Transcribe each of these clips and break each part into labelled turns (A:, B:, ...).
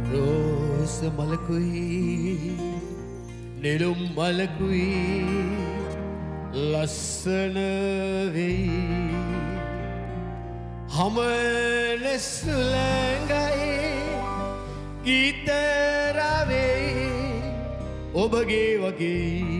A: රෝස මලකුයි නෙළුම් මලකුයි ලස්සන වෙයි හමන සුළඟයි ගීතරවෙයි ඔබගේ වගේ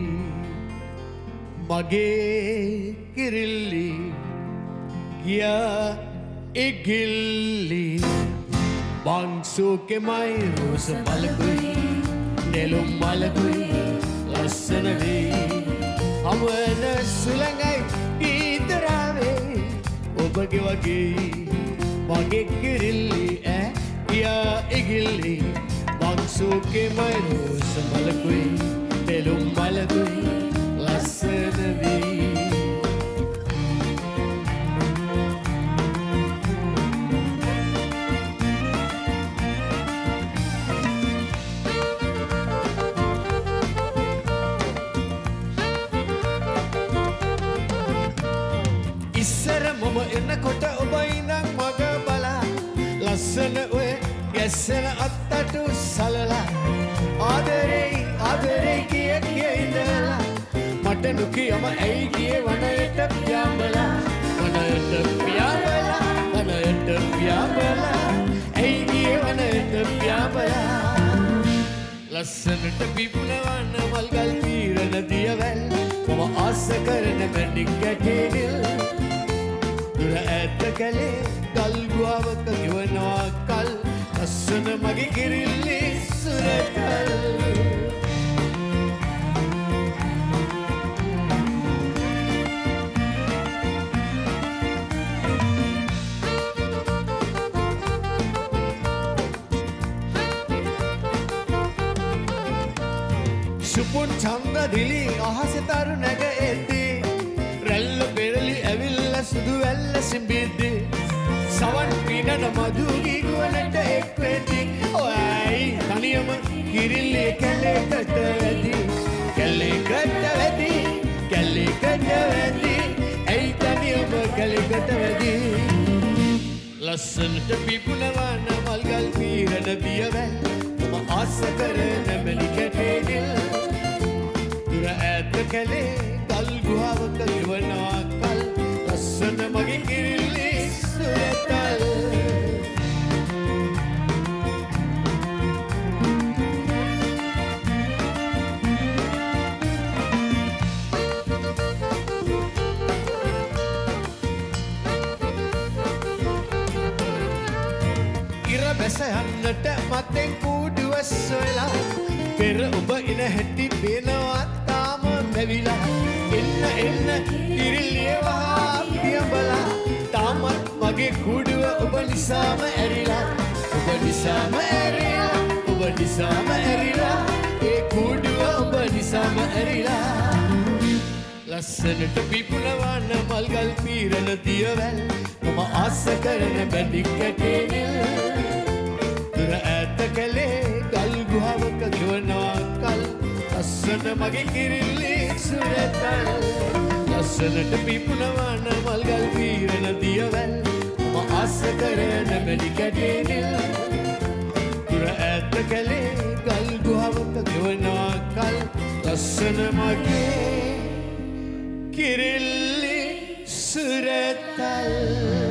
A: මගේ කිරිල්ලි ගියා ඉගිල්ලි බංසුකෙමයි රෝස මලකුයි නෙළුම් මලකුයි ලස්සන වෙයි හමන සුළඟයි ගීතරවෙයි ඔබගේ වගේ මගේ කිරිල්ලි ගියා ඉගිල්ලි බංසුකෙමයි රෝස මලකුයි නෙළුම් මලකුයි ලස්සන වෙයි ඉස්සර මම එනකොට ඔබ ඉඳන් මග බලා ලස්සන ඔය ගැස්සෙන අත්තටු සලලා ආදරේ කිය ඉඳලා මට නොකියම ඇයි ගියේ වනයට පියාඹලා ඇයි ගියේ වනයට පියාඹලා ලස්සනට පිපුණවන්න මල්ගල් පීරන දියවැල් මම ආස කරන මැණික් ගැටේනිල් දුර ඈත කැලේ ගල් ගුවාවක ගෙවනවා කල් ලස්සන මගේ කිරිල්ලි සුරතල් සුපුන් චන්ද්‍ර දිලි අහස තරු නැග එද්දී රැල්ල පෙරලි ඇවිල්ලා සුදු වැල්ල සිඹිද්දී සවන් පිනන මధుගී ගුවනට එක් වෙද්දී ඔයයි තනියම කිරිල්ලි කැලේකට වැදී ඇයි තනියම කැලේකට වැදී ලස්සනට පිපුණවන මල්ගල් පීරන දියවැල් මම ආස කරන මැණික් ගැටේනිල් දුර ඈත කැලේ ගල් ගුහාවක ගෙවනවා කල් ලස්සන මගේ කිරිල්ලි සුරතල් ඉර බැස යන්නට මතෙන් කූඩුව සොයලා පෙර ඔබ ඉන හැටි පේනවා තාම බැවිලා එන්න කිරිල්ලිය වහා පියඹලා තාමත් මගේ කූඩුව ඔබ නිසාම ඇරිලා ඒ කූඩුව ඔබ නිසාම ඇරිලා ලස්සනට පිපුණවන්න මල්ගල් පීරන දියවැල් මම ආස කරන මැණික් ගැටේනිල් දුර ඈත කැලේ ගල් ගුහාවක ගෙවනවා කල් ලස්සන මගේ කිරිල්ලි සුරතල් ලස්සනට පිපුණවන්න මල්ගල් පීරන දියවැල් මම ආස කරන මැණික් ගැටේනිල් දුර ඈත කැලේ ගල් ගුහාවක ගෙවනවා කල් ලස්සන මගේ කිරිල්ලි සුරතල්